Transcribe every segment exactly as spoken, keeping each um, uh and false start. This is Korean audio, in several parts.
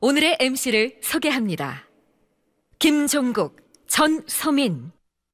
오늘의 엠시를 소개합니다. 김종국, 전소민.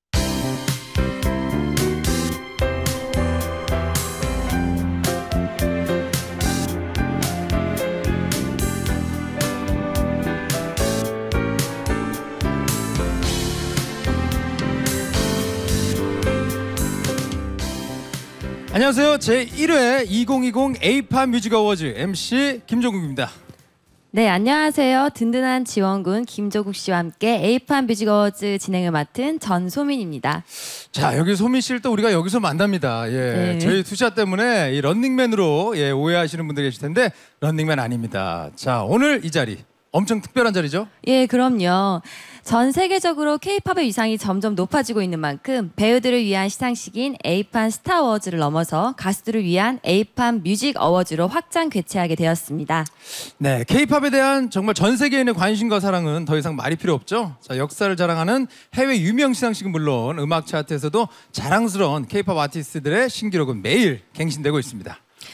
안녕하세요. 제일 회 이천이십 에이팝 뮤직 어워즈 엠씨 김종국입니다. 네, 안녕하세요. 든든한 지원군 김종국 씨와 함께 에이팝 뮤직 어워즈 진행을 맡은 전소민입니다. 자, 여기 소민 씨를 또 우리가 여기서 만납니다. 예, 네. 저희 투샷 때문에 이 런닝맨으로 예, 오해하시는 분들 계실 텐데 런닝맨 아닙니다. 자, 오늘 이 자리 엄청 특별한 자리죠? 예, 그럼요. 전 세계적으로 K-팝의 위상이 점점 높아지고 있는 만큼 배우들을 위한 시상식인 에이팝 스타 어워즈를 넘어서 가수들을 위한 에이팝 뮤직 어워즈로 확장 개최하게 되었습니다. 네, K-팝에 대한 정말 전 세계인의 관심과 사랑은 더 이상 말이 필요 없죠. 자, 역사를 자랑하는 해외 유명 시상식은 물론 음악 차트에서도 자랑스러운 K-팝 아티스트들의 신기록은 매일 갱신되고 있습니다.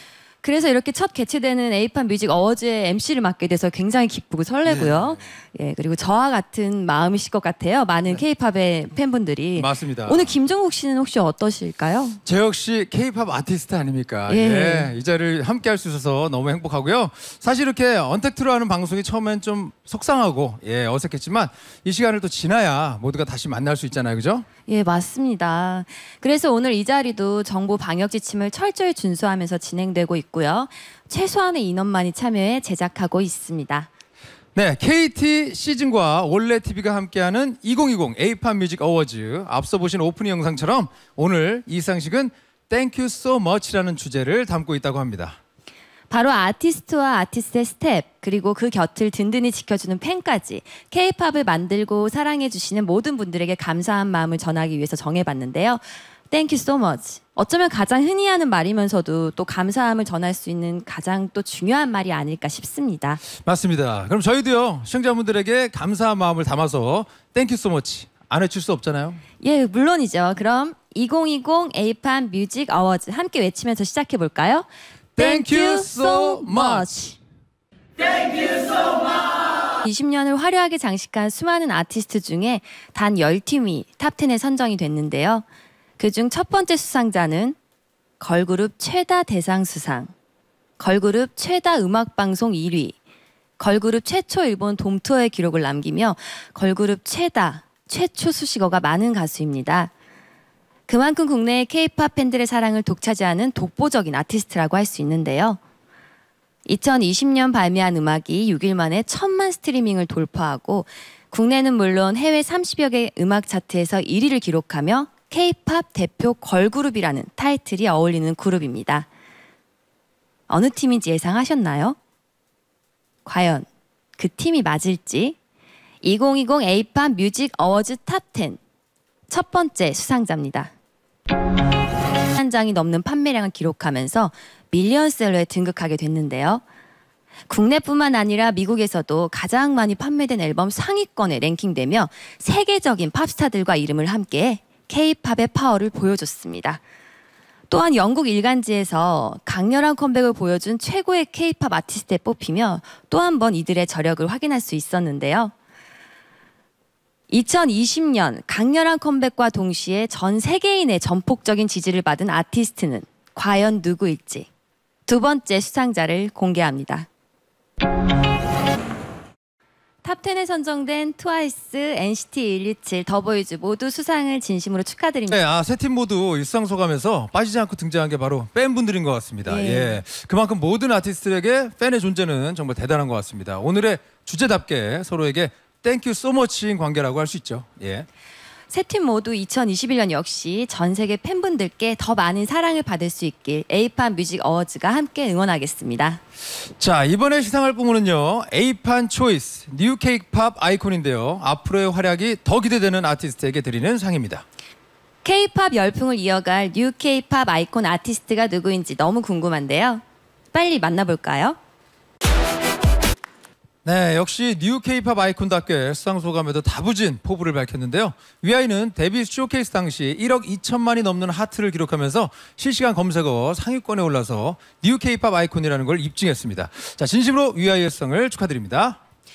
그래서 이렇게 첫 개최되는 에이팝 뮤직 어워즈의 엠씨를 맡게 돼서 굉장히 기쁘고 설레고요. 네. 예, 그리고 저와 같은 마음이실 것 같아요. 많은 K-팝의 팬분들이. 맞습니다. 오늘 김종국 씨는 혹시 어떠실까요? 저 역시 K-팝 아티스트 아닙니까? 예. 예, 이 자리를 함께 할 수 있어서 너무 행복하고요. 사실 이렇게 언택트로 하는 방송이 처음엔 좀 속상하고 예, 어색했지만 이 시간을 또 지나야 모두가 다시 만날 수 있잖아요. 그죠? 예, 맞습니다. 그래서 오늘 이 자리도 정부 방역 지침을 철저히 준수하면서 진행되고 있고요. 최소한의 인원만이 참여해 제작하고 있습니다. 네, 케이티 시즌과 올레티비가 함께하는 이천이십 에이팝 뮤직 어워즈. 앞서 보신 오프닝 영상처럼 오늘 이 시상식은 Thank you so much라는 주제를 담고 있다고 합니다. 바로 아티스트와 아티스트의 스텝, 그리고 그 곁을 든든히 지켜주는 팬까지 K-팝을 만들고 사랑해주시는 모든 분들에게 감사한 마음을 전하기 위해서 정해봤는데요. Thank you so much. 어쩌면 가장 흔히 하는 말이면서도 또 감사함을 전할 수 있는 가장 또 중요한 말이 아닐까 싶습니다. 맞습니다. 그럼 저희도요, 시청자분들에게 감사한 마음을 담아서 Thank you so much 안 외칠 수 없잖아요. 예, 물론이죠. 그럼 이천이십 에이팝 뮤직 어워즈 함께 외치면서 시작해볼까요? Thank you so much. Thank you so much. 이십 년을 화려하게 장식한 수많은 아티스트 중에 단 열 팀이 탑텐에 선정이 됐는데요. 그중 첫 번째 수상자는 걸그룹 최다 대상 수상, 걸그룹 최다 음악방송 일 위, 걸그룹 최초 일본 돔투어의 기록을 남기며 걸그룹 최다, 최초 수식어가 많은 가수입니다. 그만큼 국내의 K-팝 팬들의 사랑을 독차지하는 독보적인 아티스트라고 할 수 있는데요. 이천이십 년 발매한 음악이 육 일 만에 천만 스트리밍을 돌파하고 국내는 물론 해외 삼십여 개 음악 차트에서 일 위를 기록하며 K-팝 대표 걸그룹이라는 타이틀이 어울리는 그룹입니다. 어느 팀인지 예상하셨나요? 과연 그 팀이 맞을지? 이천이십 에이팝 뮤직 어워즈 탑 텐 첫 번째 수상자입니다. 한 장이 넘는 판매량을 기록하면서 밀리언셀러에 등극하게 됐는데요. 국내뿐만 아니라 미국에서도 가장 많이 판매된 앨범 상위권에 랭킹되며 세계적인 팝스타들과 이름을 함께해 K-팝의 파워를 보여줬습니다. 또한 영국 일간지에서 강렬한 컴백을 보여준 최고의 K-팝 아티스트에 뽑히며 또 한 번 이들의 저력을 확인할 수 있었는데요. 이천이십 년 강렬한 컴백과 동시에 전 세계인의 전폭적인 지지를 받은 아티스트는 과연 누구일지 두 번째 수상자를 공개합니다. 탑텐에 선정된 트와이스, 엔시티 일이칠, 더보이즈 모두 수상을 진심으로 축하드립니다. 네, 아, 세 팀 모두 일상 소감에서 빠지지 않고 등장한 게 바로 팬분들인 것 같습니다. 예. 예, 그만큼 모든 아티스트에게 팬의 존재는 정말 대단한 것 같습니다. 오늘의 주제답게 서로에게 Thank you so much인 관계라고 할 수 있죠. 예. 세 팀 모두 이천이십일 년 역시 전 세계 팬분들께 더 많은 사랑을 받을 수 있길 에이팝 뮤직 어워즈가 함께 응원하겠습니다. 자, 이번에 시상할 부문은요, 에이팝 초이스 뉴 K-팝 아이콘인데요. 앞으로의 활약이 더 기대되는 아티스트에게 드리는 상입니다. K-팝 열풍을 이어갈 뉴 K-팝 아이콘 아티스트가 누구인지 너무 궁금한데요. 빨리 만나볼까요? 네, 역시 뉴 K-팝 아이콘답게 수상 소감에도 다부진 포부를 밝혔는데요. 위아이는 데뷔 쇼케이스 당시 일억 이천만이 넘는 하트를 기록하면서 실시간 검색어 상위권에 올라서 뉴 K-팝 아이콘이라는 걸 입증했습니다. 자, 진심으로 위아이의 수상을 축하드립니다.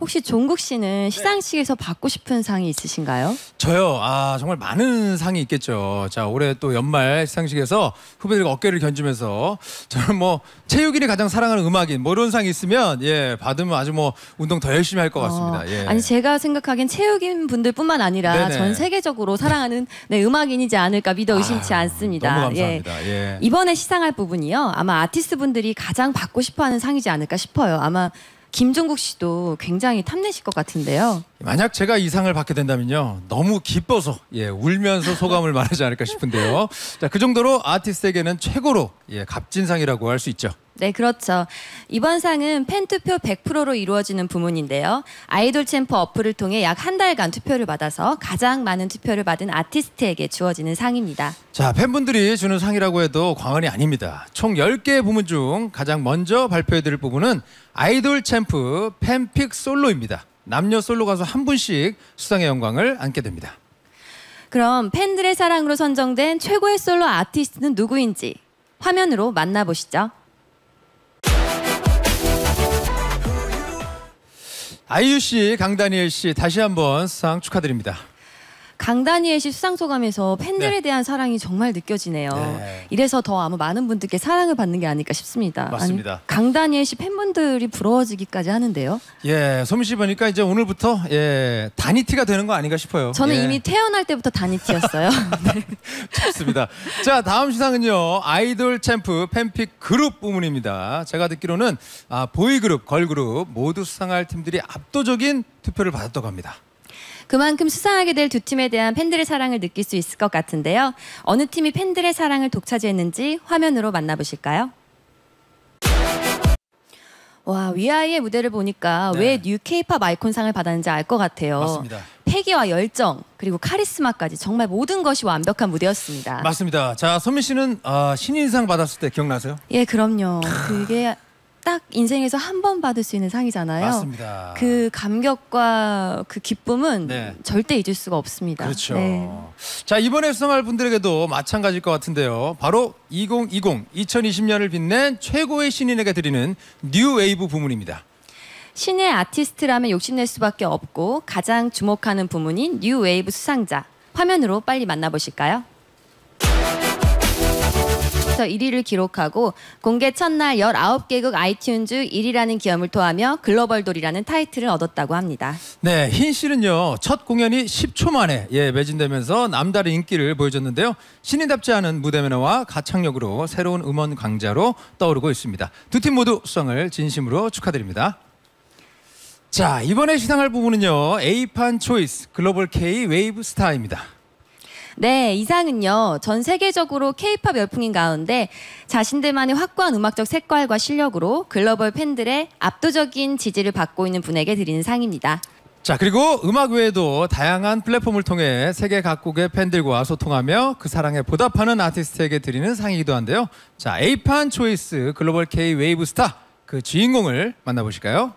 혹시 종국 씨는 시상식에서 받고 싶은 상이 있으신가요? 저요. 아 정말 많은 상이 있겠죠. 자 올해 또 연말 시상식에서 후배들과 어깨를 견주면서 저는 뭐 체육인이 가장 사랑하는 음악인 뭐 이런 상이 있으면 예 받으면 아주 뭐 운동 더 열심히 할 것 같습니다. 어, 예. 아니 제가 생각하기엔 체육인 분들뿐만 아니라 네네. 전 세계적으로 사랑하는 네, 음악인이지 않을까 믿어 의심치 아, 않습니다. 너무 감사합니다. 예. 이번에 시상할 부분이요. 아마 아티스트 분들이 가장 받고 싶어하는 상이지 않을까 싶어요. 아마 김종국 씨도 굉장히 탐내실 것 같은데요. 만약 제가 이 상을 받게 된다면요 너무 기뻐서 예 울면서 소감을 말하지 않을까 싶은데요. 자 그 정도로 아티스트에게는 최고로 예 값진 상이라고 할 수 있죠. 네, 그렇죠. 이번 상은 팬투표 백 퍼센트로 이루어지는 부문인데요. 아이돌 챔프 어플을 통해 약 한 달간 투표를 받아서 가장 많은 투표를 받은 아티스트에게 주어지는 상입니다. 자 팬분들이 주는 상이라고 해도 과언이 아닙니다. 총 열 개의 부문 중 가장 먼저 발표해드릴 부분은 아이돌 챔프 팬픽 솔로입니다. 남녀 솔로 가수 한 분씩 수상의 영광을 안게 됩니다. 그럼 팬들의 사랑으로 선정된 최고의 솔로 아티스트는 누구인지 화면으로 만나보시죠. 아이유 씨, 강다니엘 씨 다시 한번 수상 축하드립니다. 강다니엘 씨 수상 소감에서 팬들에 네. 대한 사랑이 정말 느껴지네요. 네. 이래서 더 아마 많은 분들께 사랑을 받는 게 아닐까 싶습니다. 맞습니다. 아니, 강다니엘 씨 팬분들이 부러워지기까지 하는데요. 예, 소민 씨 보니까 이제 오늘부터 예 다니티가 되는 거 아닌가 싶어요. 저는 예. 이미 태어날 때부터 다니티였어요. 네. 좋습니다. 자 다음 시상은요 아이돌 챔프 팬픽 그룹 부문입니다. 제가 듣기로는 아, 보이그룹, 걸그룹 모두 수상할 팀들이 압도적인 투표를 받았다고 합니다. 그만큼 수상하게 될 두 팀에 대한 팬들의 사랑을 느낄 수 있을 것 같은데요. 어느 팀이 팬들의 사랑을 독차지했는지 화면으로 만나보실까요? 와, 위아이의 무대를 보니까 네. 왜 뉴 케이팝 아이콘상을 받았는지 알 것 같아요. 맞습니다. 패기와 열정 그리고 카리스마까지 정말 모든 것이 완벽한 무대였습니다. 맞습니다. 자 소민 씨는 아, 신인상 받았을 때 기억나세요? 예, 그럼요. 그게 딱 인생에서 한 번 받을 수 있는 상이잖아요. 맞습니다. 그 감격과 그 기쁨은 네. 절대 잊을 수가 없습니다. 그렇죠. 네. 자 이번에 수상할 분들에게도 마찬가지일 것 같은데요. 바로 이천이십, 이천이십 년을 빛낸 최고의 신인에게 드리는 뉴 웨이브 부문입니다. 신의 아티스트라면 욕심낼 수밖에 없고 가장 주목하는 부문인 뉴 웨이브 수상자. 화면으로 빨리 만나보실까요? 일 위를 기록하고 공개 첫날 열아홉 개국 아이튠즈 일 위라는 기염을 토하며 글로벌 돌이라는 타이틀을 얻었다고 합니다. 네, 흰 씨는요 첫 공연이 십 초 만에 예, 매진되면서 남다른 인기를 보여줬는데요. 신인답지 않은 무대 매너와 가창력으로 새로운 음원 강자로 떠오르고 있습니다. 두 팀 모두 수상을 진심으로 축하드립니다. 자 이번에 시상할 부분은요 에이판 초이스 글로벌 K 웨이브 스타입니다. 네, 이 상은요 전 세계적으로 케이팝 열풍인 가운데 자신들만의 확고한 음악적 색깔과 실력으로 글로벌 팬들의 압도적인 지지를 받고 있는 분에게 드리는 상입니다. 자 그리고 음악 외에도 다양한 플랫폼을 통해 세계 각국의 팬들과 소통하며 그 사랑에 보답하는 아티스트에게 드리는 상이기도 한데요. 자 에이판 초이스 글로벌 K 웨이브 스타 그 주인공을 만나보실까요?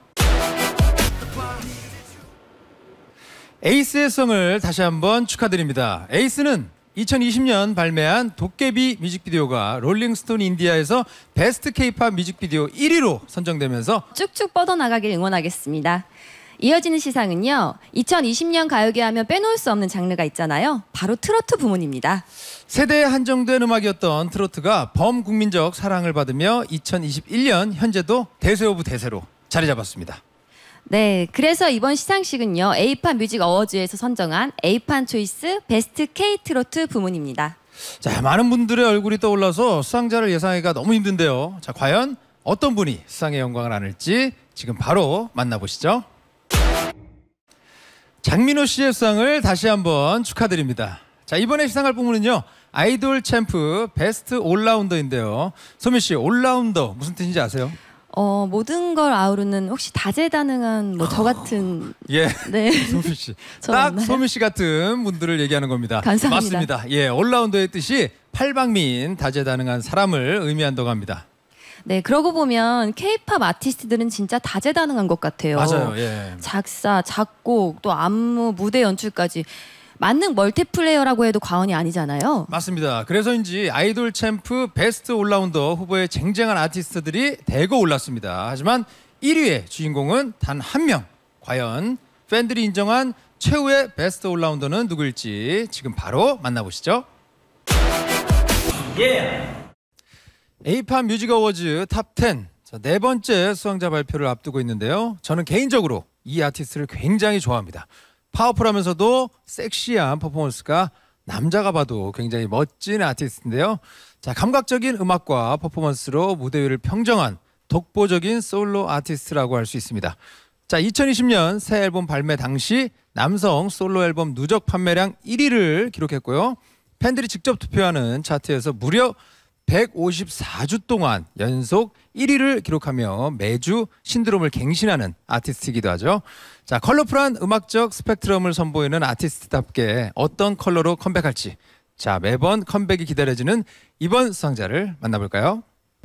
에이스의 성을 다시 한번 축하드립니다. 에이스는 이천이십 년 발매한 도깨비 뮤직비디오가 롤링스톤 인디아에서 베스트 K-팝 뮤직비디오 일 위로 선정되면서 쭉쭉 뻗어나가길 응원하겠습니다. 이어지는 시상은요 이천이십 년 가요계 하면 빼놓을 수 없는 장르가 있잖아요. 바로 트로트 부문입니다. 세대에 한정된 음악이었던 트로트가 범국민적 사랑을 받으며 이천이십일 년 현재도 대세 오브 대세로 자리 잡았습니다. 네, 그래서 이번 시상식은요 에이판 뮤직 어워즈에서 선정한 에이판 초이스 베스트 K 트로트 부문입니다. 자, 많은 분들의 얼굴이 떠올라서 수상자를 예상하기가 너무 힘든데요. 자, 과연 어떤 분이 수상의 영광을 안을지 지금 바로 만나보시죠. 장민호 씨의 수상을 다시 한번 축하드립니다. 자, 이번에 시상할 부문은요 아이돌 챔프 베스트 올라운더인데요. 소민 씨, 올라운더 무슨 뜻인지 아세요? 어, 모든 걸 아우르는 혹시 다재다능한 뭐 저 같은 예, 네. 소민 씨. 저 딱 맞나요? 소민 씨 같은 분들을 얘기하는 겁니다. 감사합니다. 맞습니다. 예, 올라운더의 뜻이 팔방미인 다재다능한 사람을 의미한다고 합니다. 네, 그러고 보면 케이팝 아티스트들은 진짜 다재다능한 것 같아요. 맞아요. 예. 작사, 작곡, 또 안무, 무대 연출까지 만능 멀티플레이어라고 해도 과언이 아니잖아요. 맞습니다. 그래서인지 아이돌 챔프 베스트 올라운더 후보에 쟁쟁한 아티스트들이 대거 올랐습니다. 하지만 일 위의 주인공은 단 한 명, 과연 팬들이 인정한 최후의 베스트 올라운더는 누구일지 지금 바로 만나보시죠. Yeah. 에이팝 뮤직 어워즈 탑 텐, 자, 네 번째 수상자 발표를 앞두고 있는데요. 저는 개인적으로 이 아티스트를 굉장히 좋아합니다. 파워풀하면서도 섹시한 퍼포먼스가 남자가 봐도 굉장히 멋진 아티스트인데요. 자, 감각적인 음악과 퍼포먼스로 무대 위를 평정한 독보적인 솔로 아티스트라고 할 수 있습니다. 자, 이천이십 년 새 앨범 발매 당시 남성 솔로 앨범 누적 판매량 일 위를 기록했고요. 팬들이 직접 투표하는 차트에서 무려 백오십사 주 동안 연속 일 위를 기록하며 매주 신드롬을 갱신하는 아티스트이기도 하죠. 자, 컬러풀한 음악적 스펙트럼을 선보이는 아티스트답게 어떤 컬러로 컴백할지, 자, 매번 컴백이 기다려지는 이번 수상자를 만나볼까요?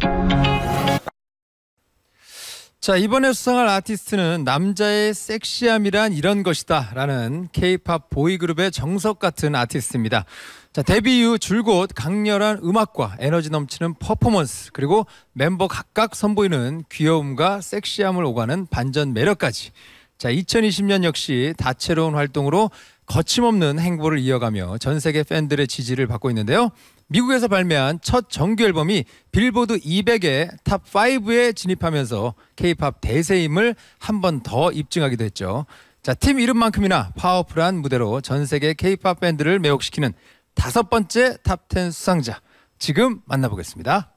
자, 이번에 수상할 아티스트는 남자의 섹시함이란 이런 것이다 라는 K-팝 보이그룹의 정석 같은 아티스트입니다. 자, 데뷔 이후 줄곧 강렬한 음악과 에너지 넘치는 퍼포먼스, 그리고 멤버 각각 선보이는 귀여움과 섹시함을 오가는 반전 매력까지. 자, 이천이십 년 역시 다채로운 활동으로 거침없는 행보를 이어가며 전 세계 팬들의 지지를 받고 있는데요. 미국에서 발매한 첫 정규 앨범이 빌보드 이백의 탑 파이브에 진입하면서 K-팝 대세임을 한 번 더 입증하기도 했죠. 자, 팀 이름만큼이나 파워풀한 무대로 전 세계 K-팝 팬들을 매혹시키는 다섯 번째 탑 텐 수상자, 지금 만나보겠습니다.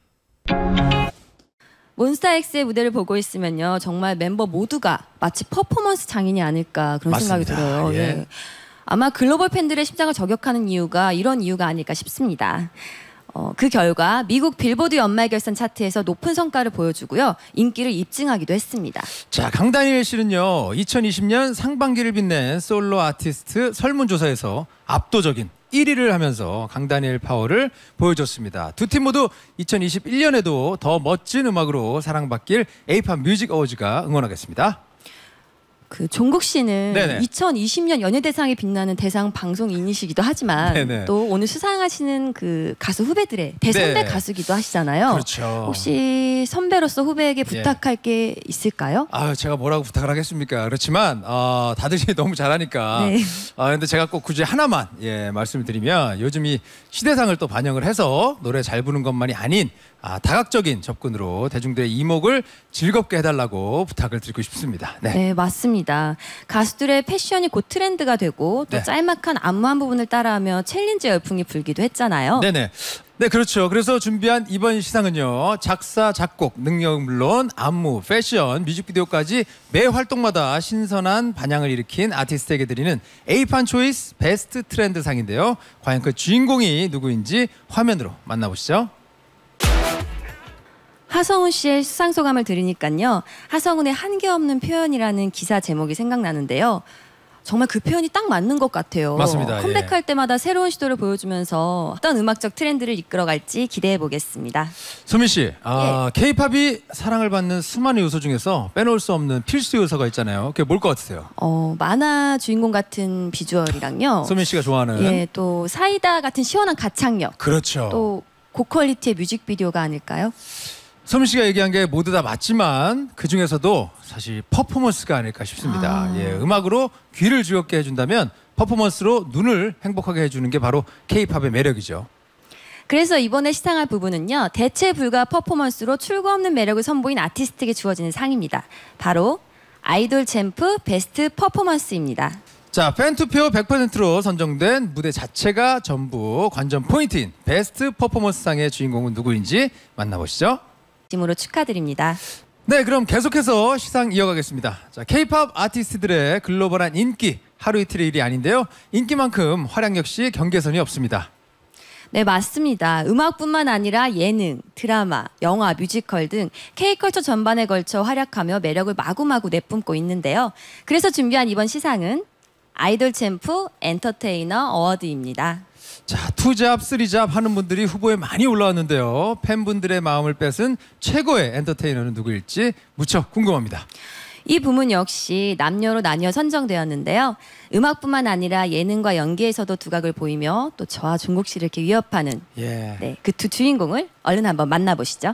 몬스타엑스의 무대를 보고 있으면요, 정말 멤버 모두가 마치 퍼포먼스 장인이 아닐까 그런 맞습니다. 생각이 들어요. 예. 네. 아마 글로벌 팬들의 심장을 저격하는 이유가 이런 이유가 아닐까 싶습니다. 어, 그 결과 미국 빌보드 연말 결산 차트에서 높은 성과를 보여주고요, 인기를 입증하기도 했습니다. 자, 강다니엘 씨는요, 이천이십 년 상반기를 빛낸 솔로 아티스트 설문조사에서 압도적인 일 위를 하면서 강다니엘 파워를 보여줬습니다. 두 팀 모두 이천이십일 년에도 더 멋진 음악으로 사랑받길 에이팝 뮤직 어워즈가 응원하겠습니다. 그 종국 씨는 네네. 이천이십 년 연예대상에 빛나는 대상 방송인이시기도 하지만 네네. 또 오늘 수상하시는 그 가수 후배들의 대선배 네. 가수기도 하시잖아요. 그렇죠. 혹시 선배로서 후배에게 부탁할 예. 게 있을까요? 아, 제가 뭐라고 부탁을 하겠습니까? 그렇지만 어, 다들 너무 잘하니까. 네. 아, 근데 제가 꼭 굳이 하나만 예, 말씀을 드리면, 요즘 이 시대상을 또 반영을 해서 노래 잘 부르는 것만이 아닌 아, 다각적인 접근으로 대중들의 이목을 즐겁게 해달라고 부탁을 드리고 싶습니다. 네, 네, 맞습니다. 가수들의 패션이 곧 트렌드가 되고 또 네. 짤막한 안무 한 부분을 따라하며 챌린지 열풍이 불기도 했잖아요. 네네. 네, 그렇죠. 그래서 준비한 이번 시상은요, 작사, 작곡, 능력은 물론 안무, 패션, 뮤직비디오까지 매 활동마다 신선한 반향을 일으킨 아티스트에게 드리는 에이판 초이스 베스트 트렌드 상인데요. 과연 그 주인공이 누구인지 화면으로 만나보시죠. 하성운 씨의 수상 소감을 들으니까요, 하성운의 한계 없는 표현이라는 기사 제목이 생각나는데요. 정말 그 표현이 딱 맞는 것 같아요. 맞습니다. 컴백할 예. 때마다 새로운 시도를 보여주면서 어떤 음악적 트렌드를 이끌어갈지 기대해 보겠습니다. 소민 씨, 아, K-팝이 사랑을 받는 수많은 요소 중에서 빼놓을 수 없는 필수 요소가 있잖아요. 그게 뭘 것 같으세요? 어, 만화 주인공 같은 비주얼이랑요. 소민 씨가 좋아하는. 예, 또 사이다 같은 시원한 가창력. 그렇죠. 또 고퀄리티의 뮤직비디오가 아닐까요? 소민 씨가 얘기한 게 모두 다 맞지만 그 중에서도 사실 퍼포먼스가 아닐까 싶습니다. 아. 예, 음악으로 귀를 즐겁게 해준다면 퍼포먼스로 눈을 행복하게 해주는 게 바로 K-팝의 매력이죠. 그래서 이번에 시상할 부분은요, 대체 불가 퍼포먼스로 출구 없는 매력을 선보인 아티스트에게 주어지는 상입니다. 바로 아이돌 챔프 베스트 퍼포먼스입니다. 자, 팬투표 백 퍼센트로 선정된 무대 자체가 전부 관전 포인트인 베스트 퍼포먼스 상의 주인공은 누구인지 만나보시죠. 진심으로 축하드립니다. 네, 그럼 계속해서 시상 이어가겠습니다. 자, K-팝 아티스트들의 글로벌한 인기 하루 이틀의 일이 아닌데요. 인기만큼 활약 역시 경계선이 없습니다. 네, 맞습니다. 음악뿐만 아니라 예능, 드라마, 영화, 뮤지컬 등 K컬처 전반에 걸쳐 활약하며 매력을 마구마구 내뿜고 있는데요. 그래서 준비한 이번 시상은 아이돌 챔프 엔터테이너 어워드입니다. 자, 투잡, 쓰리잡 하는 분들이 후보에 많이 올라왔는데요. 팬분들의 마음을 뺏은 최고의 엔터테이너는 누구일지 무척 궁금합니다. 이 부문 역시 남녀로 나뉘어 선정되었는데요. 음악뿐만 아니라 예능과 연기에서도 두각을 보이며 또 저와 종국 씨를 이렇게 위협하는 예. 네, 그 두 주인공을 얼른 한번 만나보시죠.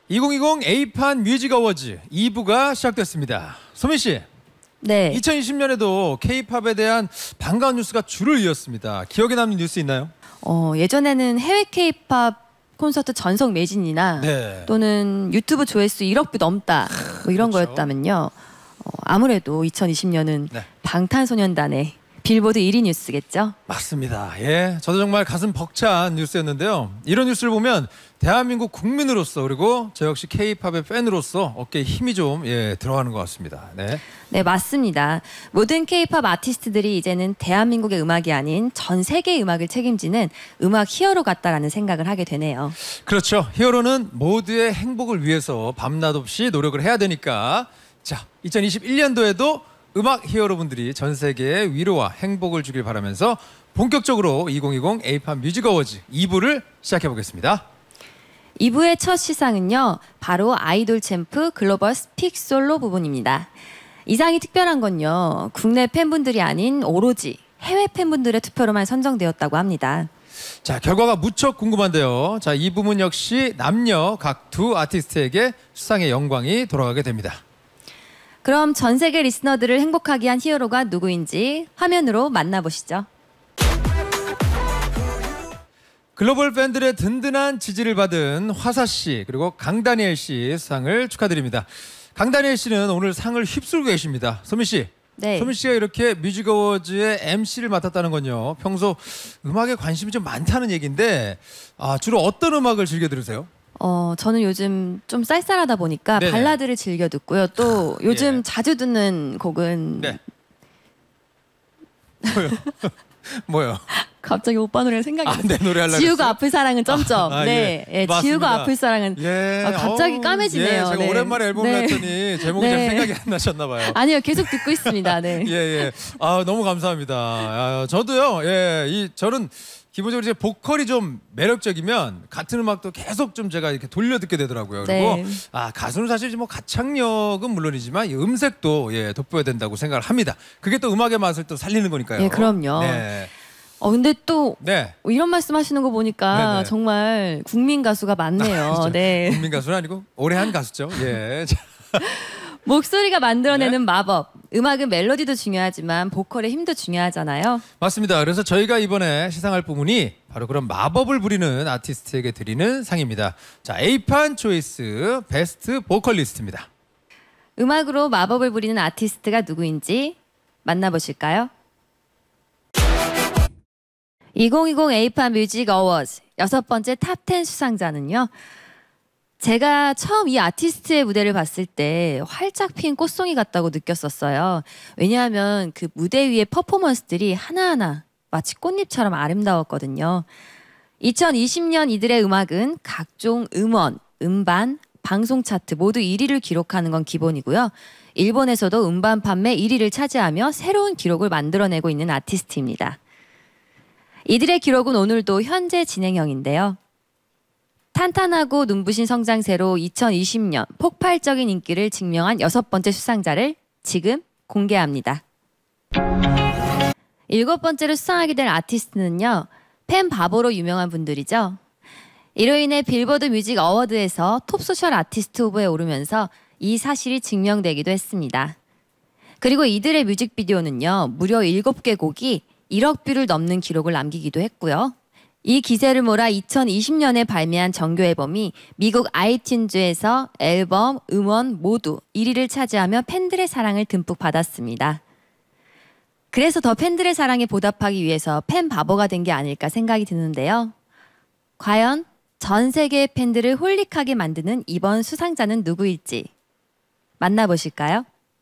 이천이십 에이판 뮤직 어워즈 이 부가 시작됐습니다. 소민 씨, 네. 이천이십 년에도 K-팝에 대한 반가운 뉴스가 줄을 이었습니다. 기억에 남는 뉴스 있나요? 어, 예전에는 해외 K-팝 콘서트 전석 매진이나 네. 또는 유튜브 조회수 일억 뷰 넘다 뭐 이런 그렇죠. 거였다면요. 어, 아무래도 이천이십 년은 네. 방탄소년단의 빌보드 일 위 뉴스겠죠. 맞습니다. 예, 저도 정말 가슴 벅찬 뉴스였는데요. 이런 뉴스를 보면 대한민국 국민으로서 그리고 저 역시 K-팝의 팬으로서 어깨에 힘이 좀 예, 들어가는 것 같습니다. 네. 네, 맞습니다. 모든 K-팝 아티스트들이 이제는 대한민국의 음악이 아닌 전 세계의 음악을 책임지는 음악 히어로 같다라는 생각을 하게 되네요. 그렇죠. 히어로는 모두의 행복을 위해서 밤낮 없이 노력을 해야 되니까 자, 이천이십일 년도에도 음악 히어로분들이 전 세계에 위로와 행복을 주길 바라면서 본격적으로 이천이십 에이판 뮤직 어워즈 이 부를 시작해 보겠습니다. 이 부의 첫 시상은요, 바로 아이돌 챔프 글로벌 스픽 솔로 부분입니다. 이상이 특별한 건요, 국내 팬분들이 아닌 오로지 해외 팬분들의 투표로만 선정되었다고 합니다. 자, 결과가 무척 궁금한데요. 자, 이 부문 역시 남녀 각 두 아티스트에게 수상의 영광이 돌아가게 됩니다. 그럼 전 세계 리스너들을 행복하게 한 히어로가 누구인지 화면으로 만나보시죠. 글로벌 팬들의 든든한 지지를 받은 화사 씨 그리고 강다니엘 씨 수상을 축하드립니다. 강다니엘 씨는 오늘 상을 휩쓸고 계십니다. 소민 씨, 네. 소민 씨가 이렇게 뮤직 어워즈의 엠씨를 맡았다는 건요. 평소 음악에 관심이 좀 많다는 얘기인데 아, 주로 어떤 음악을 즐겨 들으세요? 어, 저는 요즘 좀 쌀쌀하다 보니까 네네. 발라드를 즐겨 듣고요. 또 요즘 예. 자주 듣는 곡은 네. 뭐요? 뭐요? 갑자기 오빠 노래가 생각이 아, 났어요. 내 노래 하려고 지우가 했어요? 아플 사랑은 점점. 아, 네, 예. 예, 맞습니다. 지우가 아플 사랑은 예. 아, 갑자기 어우, 까매지네요. 예, 제가 네. 오랜만에 앨범을 네. 냈더니 제목이 잘 네. 생각이 안 나셨나 봐요. 아니요, 계속 듣고 있습니다. 네. 예, 예. 아, 너무 감사합니다. 아, 저도요. 예. 이 저는 기본적으로 이제 보컬이 좀 매력적이면 같은 음악도 계속 좀 제가 이렇게 돌려 듣게 되더라고요. 그리고 네. 아, 가수는 사실 뭐 가창력은 물론이지만 이 음색도 예, 돋보여야 된다고 생각을 합니다. 그게 또 음악의 맛을 또 살리는 거니까요. 예, 그럼요. 네. 어, 근데 또 네. 이런 말씀하시는 거 보니까 네네. 정말 국민 가수가 많네요. 그렇죠. 네. 국민 가수는 아니고 오래 한 가수죠. 예. 자, 목소리가 만들어내는 네. 마법. 음악은 멜로디도 중요하지만 보컬의 힘도 중요하잖아요. 맞습니다. 그래서 저희가 이번에 시상할 부문이 바로 그런 마법을 부리는 아티스트에게 드리는 상입니다. 자, 에이판 초이스 베스트 보컬리스트입니다. 음악으로 마법을 부리는 아티스트가 누구인지 만나보실까요? 이천이십 에이판 뮤직 어워즈 여섯 번째 탑 텐 수상자는요. 제가 처음 이 아티스트의 무대를 봤을 때 활짝 핀 꽃송이 같다고 느꼈었어요. 왜냐하면 그 무대 위의 퍼포먼스들이 하나하나 마치 꽃잎처럼 아름다웠거든요. 이천이십 년 이들의 음악은 각종 음원, 음반, 방송 차트 모두 일 위를 기록하는 건 기본이고요. 일본에서도 음반 판매 일 위를 차지하며 새로운 기록을 만들어내고 있는 아티스트입니다. 이들의 기록은 오늘도 현재 진행형인데요. 탄탄하고 눈부신 성장세로 이천이십 년 폭발적인 인기를 증명한 여섯 번째 수상자를 지금 공개합니다. 일곱 번째로 수상하게 될 아티스트는요. 팬 바보로 유명한 분들이죠. 이로 인해 빌보드 뮤직 어워드에서 톱 소셜 아티스트 후보에 오르면서 이 사실이 증명되기도 했습니다. 그리고 이들의 뮤직비디오는요. 무려 일곱 개 곡이 일억 뷰를 넘는 기록을 남기기도 했고요. 이 기세를 몰아 이천이십 년에 발매한 정규 앨범이 미국 아이튠즈에서 앨범, 음원 모두 일 위를 차지하며 팬들의 사랑을 듬뿍 받았습니다. 그래서 더 팬들의 사랑에 보답하기 위해서 팬 바보가 된 게 아닐까 생각이 드는데요. 과연 전 세계의 팬들을 홀릭하게 만드는 이번 수상자는 누구일지 만나보실까요?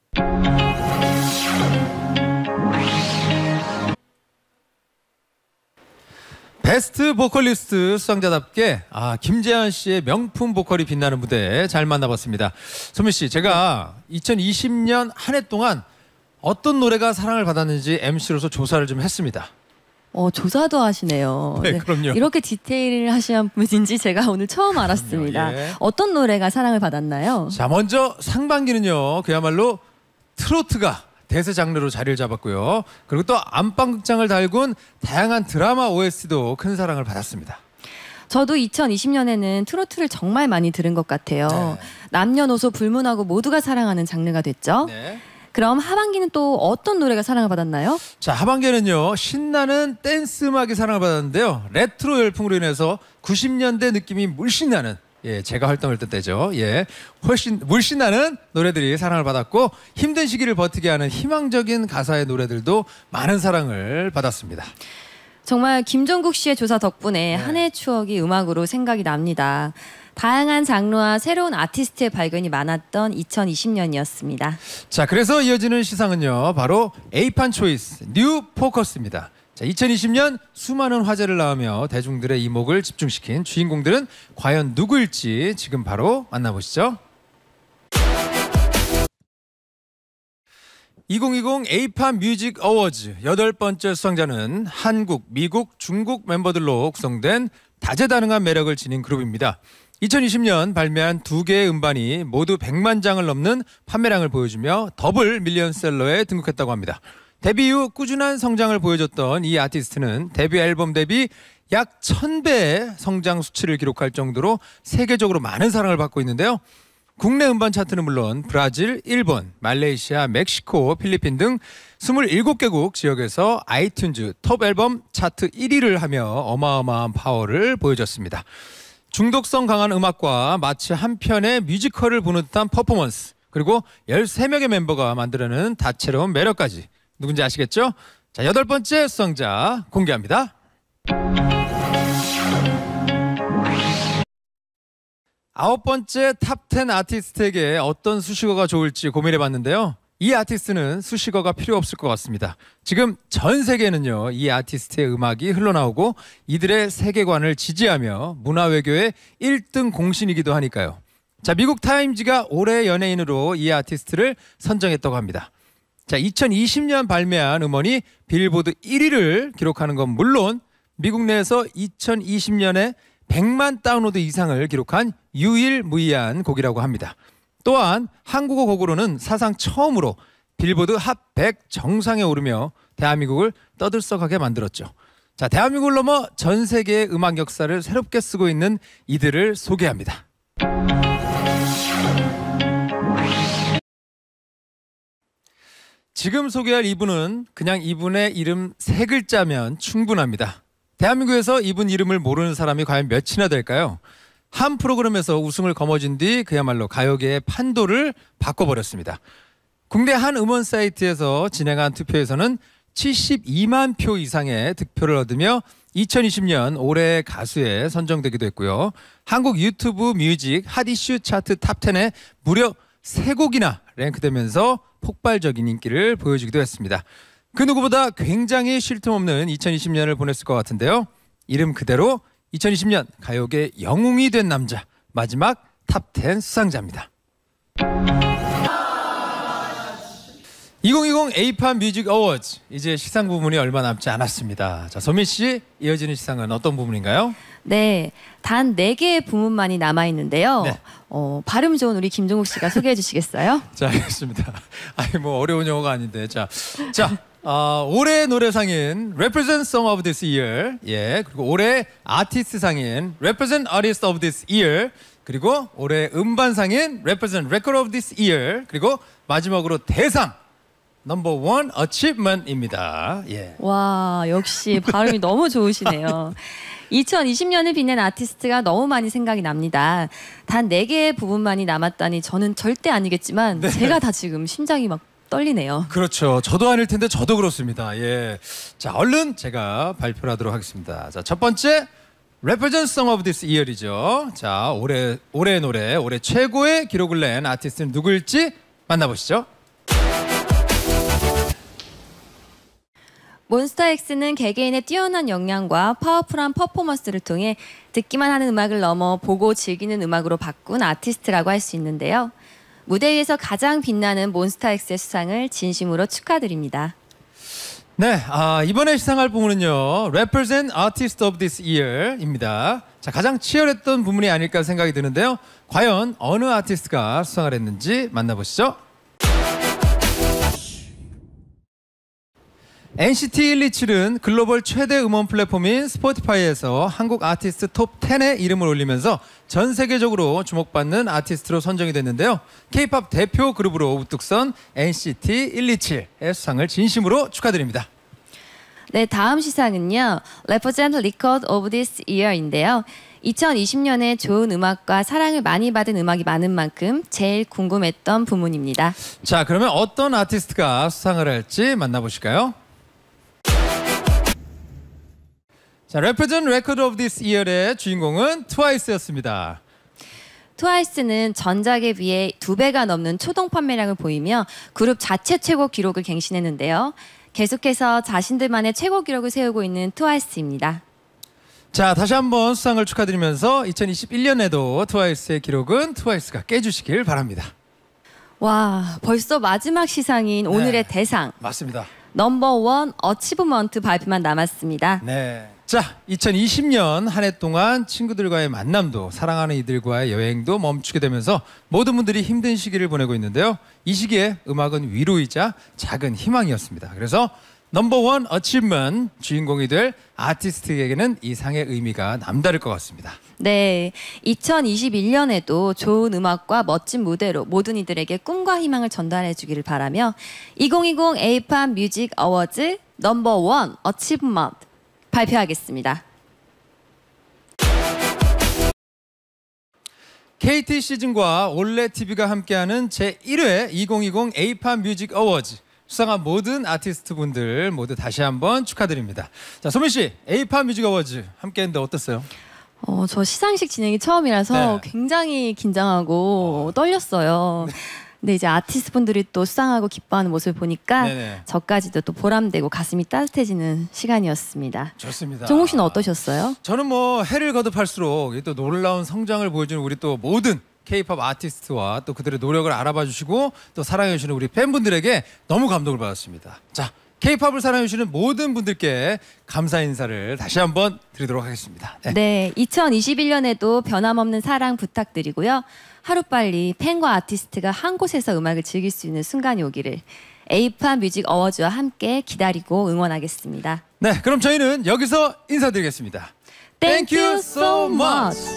베스트 보컬리스트 수상자답게 아, 김재환 씨의 명품 보컬이 빛나는 무대 잘 만나봤습니다. 소민 씨, 제가 이천이십 년 한 해 동안 어떤 노래가 사랑을 받았는지 엠씨로서 조사를 좀 했습니다. 어, 조사도 하시네요. 네, 그럼요. 이렇게 디테일하신 분인지 제가 오늘 처음 알았습니다. 예. 어떤 노래가 사랑을 받았나요? 자, 먼저 상반기는요. 그야말로 트로트가 대세 장르로 자리를 잡았고요. 그리고 또 안방극장을 달군 다양한 드라마 오에스티도 큰 사랑을 받았습니다. 저도 이천이십 년에는 트로트를 정말 많이 들은 것 같아요. 네. 남녀노소 불문하고 모두가 사랑하는 장르가 됐죠. 네. 그럼 하반기는 또 어떤 노래가 사랑을 받았나요? 자, 하반기에는요 신나는 댄스 음악이 사랑을 받았는데요. 레트로 열풍으로 인해서 구십 년대 느낌이 물씬 나는, 예, 제가 활동할 때죠. 예, 훨씬 물씬 나는 노래들이 사랑을 받았고, 힘든 시기를 버티게 하는 희망적인 가사의 노래들도 많은 사랑을 받았습니다. 정말 김종국 씨의 조사 덕분에 네. 한 해의 추억이 음악으로 생각이 납니다. 다양한 장르와 새로운 아티스트의 발견이 많았던 이천이십 년이었습니다. 자, 그래서 이어지는 시상은요 바로 에이판 초이스 뉴 포커스입니다. 자, 이천이십 년 수많은 화제를 낳으며 대중들의 이목을 집중시킨 주인공들은 과연 누구일지 지금 바로 만나보시죠. 이천이십 에이판 뮤직 어워즈 여덟 번째 수상자는 한국, 미국, 중국 멤버들로 구성된 다재다능한 매력을 지닌 그룹입니다. 이천이십 년 발매한 두 개의 음반이 모두 백만 장을 넘는 판매량을 보여주며 더블 밀리언셀러에 등극했다고 합니다. 데뷔 이후 꾸준한 성장을 보여줬던 이 아티스트는 데뷔 앨범 대비 약 천 배의 성장 수치를 기록할 정도로 세계적으로 많은 사랑을 받고 있는데요. 국내 음반 차트는 물론 브라질, 일본, 말레이시아, 멕시코, 필리핀 등 이십칠 개국 지역에서 아이튠즈 톱 앨범 차트 일 위를 하며 어마어마한 파워를 보여줬습니다. 중독성 강한 음악과 마치 한 편의 뮤지컬을 보는 듯한 퍼포먼스, 그리고 열세 명의 멤버가 만들어내는 다채로운 매력까지. 누군지 아시겠죠? 자, 여덟 번째 수상자 공개합니다. 아홉 번째 탑 텐 아티스트에게 어떤 수식어가 좋을지 고민해봤는데요. 이 아티스트는 수식어가 필요 없을 것 같습니다. 지금 전 세계는요 이 아티스트의 음악이 흘러나오고 이들의 세계관을 지지하며 문화외교의 일 등 공신이기도 하니까요. 자, 미국 타임즈가 올해 연예인으로 이 아티스트를 선정했다고 합니다. 자, 이천이십 년 발매한 음원이 빌보드 일 위를 기록하는 건 물론 미국 내에서 이천이십 년에 백만 다운로드 이상을 기록한 유일무이한 곡이라고 합니다. 또한 한국어 곡으로는 사상 처음으로 빌보드 핫 백 정상에 오르며 대한민국을 떠들썩하게 만들었죠. 자, 대한민국을 넘어 전 세계의 음악 역사를 새롭게 쓰고 있는 이들을 소개합니다. 지금 소개할 이분은 그냥 이분의 이름 세 글자면 충분합니다. 대한민국에서 이분 이름을 모르는 사람이 과연 몇이나 될까요? 한 프로그램에서 우승을 거머쥔 뒤 그야말로 가요계의 판도를 바꿔버렸습니다. 국내 한 음원 사이트에서 진행한 투표에서는 칠십이만 표 이상의 득표를 얻으며 이천이십 년 올해의 가수에 선정되기도 했고요. 한국 유튜브 뮤직 핫 이슈 차트 탑 텐에 무려 세 곡이나 랭크되면서 폭발적인 인기를 보여주기도 했습니다. 그 누구보다 굉장히 쉴 틈 없는 이천이십 년을 보냈을 것 같은데요. 이름 그대로 이천이십 년 가요계 영웅이 된 남자, 마지막 탑 텐 수상자입니다. 이천이십 에이판 뮤직 어워즈, 이제 시상 부분이 얼마 남지 않았습니다. 자, 소민 씨, 이어지는 시상은 어떤 부분인가요? 네, 단 네 개의 부문만이 남아있는데요. 네. 어, 발음 좋은 우리 김종국 씨가 소개해 주시겠어요? 자, 알겠습니다. 아니 뭐 어려운 영어가 아닌데, 자, 자, 어, 올해 노래상인 Represent Song of This Year, 예, 그리고 올해 아티스트상인 Represent Artist of This Year, 그리고 올해 음반상인 Represent Record of This Year, 그리고 마지막으로 대상 넘버 원 어치브먼트입니다. 예. 와, 역시 발음이 너무 좋으시네요. 이천이십 년을 빛낸 아티스트가 너무 많이 생각이 납니다. 단 네 개의 부분만이 남았다니 저는 절대 아니겠지만 네. 제가 다 지금 심장이 막 떨리네요. 그렇죠. 저도 아닐 텐데 저도 그렇습니다. 예. 자, 얼른 제가 발표를 하도록 하겠습니다. 자, 첫 번째 Represent Song of This Year이죠. 자, 올해 올해 노래, 올해 최고의 기록을 낸 아티스트는 누구일지 만나보시죠. 몬스타엑스는 개개인의 뛰어난 역량과 파워풀한 퍼포먼스를 통해 듣기만 하는 음악을 넘어 보고 즐기는 음악으로 바꾼 아티스트라고 할 수 있는데요. 무대 위에서 가장 빛나는 몬스타엑스의 수상을 진심으로 축하드립니다. 네, 아, 이번에 시상할 부문은요 Represent Artist of This Year입니다. 자, 가장 치열했던 부문이 아닐까 생각이 드는데요. 과연 어느 아티스트가 수상을 했는지 만나보시죠. 엔시티 일이칠은 글로벌 최대 음원 플랫폼인 스포티파이에서 한국 아티스트 톱 텐에 이름을 올리면서 전 세계적으로 주목받는 아티스트로 선정이 됐는데요. 케이팝 대표 그룹으로 우뚝 선 엔시티 일이칠의 수상을 진심으로 축하드립니다. 네, 다음 시상은요. Represent Record of this Year인데요. 이천이십 년에 좋은 음악과 사랑을 많이 받은 음악이 많은 만큼 제일 궁금했던 부문입니다. 자, 그러면 어떤 아티스트가 수상을 할지 만나보실까요? 자, Represent Record of this Year의 주인공은 트와이스였습니다. 트와이스는 전작에 비해 두 배가 넘는 초동 판매량을 보이며 그룹 자체 최고 기록을 갱신했는데요. 계속해서 자신들만의 최고 기록을 세우고 있는 트와이스입니다. 자, 다시 한번 수상을 축하드리면서 이천이십일 년에도 트와이스의 기록은 트와이스가 깨주시길 바랍니다. 와, 벌써 마지막 시상인 오늘의 네, 대상 맞습니다. 넘버원 어치브먼트 발표만 남았습니다. 네. 자, 이천이십 년 한 해 동안 친구들과의 만남도 사랑하는 이들과의 여행도 멈추게 되면서 모든 분들이 힘든 시기를 보내고 있는데요. 이 시기에 음악은 위로이자 작은 희망이었습니다. 그래서 넘버원 어치브먼트 주인공이 될 아티스트에게는 이 상의 의미가 남다를 것 같습니다. 네, 이천이십일 년에도 좋은 음악과 멋진 무대로 모든 이들에게 꿈과 희망을 전달해 주기를 바라며 이천이십 에이팝 뮤직 어워즈 넘버원 어치브먼트 발표하겠습니다. 케이티 시즌과 올레티비가 함께하는 제일 회 이천이십 에이팝 뮤직 어워즈 수상한 모든 아티스트 분들 모두 다시 한번 축하드립니다. 자, 소민 씨, 에이팝 뮤직 어워즈 함께했는데 어땠어요? 어, 저 시상식 진행이 처음이라서 네. 굉장히 긴장하고 어. 떨렸어요. 근데 이제 아티스트 분들이 또 수상하고 기뻐하는 모습을 보니까 네네. 저까지도 또 보람되고 가슴이 따뜻해지는 시간이었습니다. 좋습니다. 종국 씨는 어떠셨어요? 저는 뭐 해를 거듭할수록 또 놀라운 성장을 보여주는 우리 또 모든 케이팝 아티스트와 또 그들의 노력을 알아봐 주시고 또 사랑해 주시는 우리 팬분들에게 너무 감동을 받았습니다. 자, 케이팝을 사랑해 주시는 모든 분들께 감사 인사를 다시 한번 드리도록 하겠습니다. 네, 네 이천이십일 년에도 변함없는 사랑 부탁드리고요. 하루빨리 팬과 아티스트가 한 곳에서 음악을 즐길 수 있는 순간이 오기를 에이팝 뮤직 어워즈와 함께 기다리고 응원하겠습니다. 네, 그럼 저희는 여기서 인사드리겠습니다. Thank you so much.